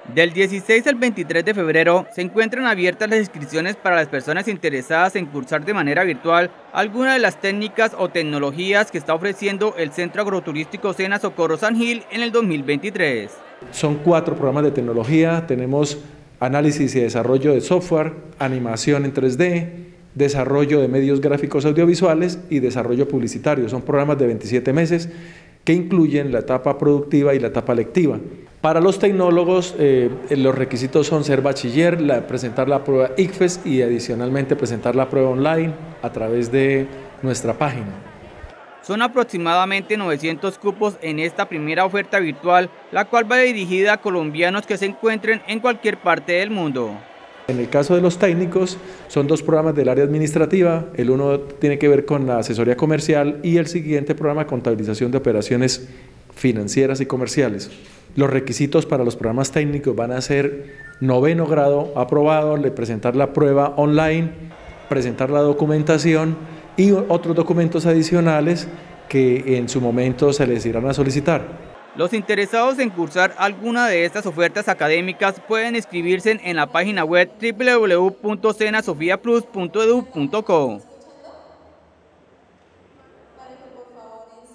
Del 16 al 23 de febrero se encuentran abiertas las inscripciones para las personas interesadas en cursar de manera virtual alguna de las técnicas o tecnologías que está ofreciendo el Centro Agroturístico Sena Socorro San Gil en el 2023. Son 4 programas de tecnología, tenemos análisis y desarrollo de software, animación en 3D, desarrollo de medios gráficos audiovisuales y desarrollo publicitario. Son programas de 27 meses que incluyen la etapa productiva y la etapa lectiva. Para los tecnólogos, los requisitos son ser bachiller, presentar la prueba ICFES y adicionalmente presentar la prueba online a través de nuestra página. Son aproximadamente 900 cupos en esta primera oferta virtual, la cual va dirigida a colombianos que se encuentren en cualquier parte del mundo. En el caso de los técnicos, son 2 programas del área administrativa, el uno tiene que ver con la asesoría comercial y el siguiente programa contabilización de operaciones financieras y comerciales. Los requisitos para los programas técnicos van a ser 9º grado aprobado, presentar la prueba online, presentar la documentación y otros documentos adicionales que en su momento se les irán a solicitar. Los interesados en cursar alguna de estas ofertas académicas pueden inscribirse en la página web www.senasofiaplus.edu.co.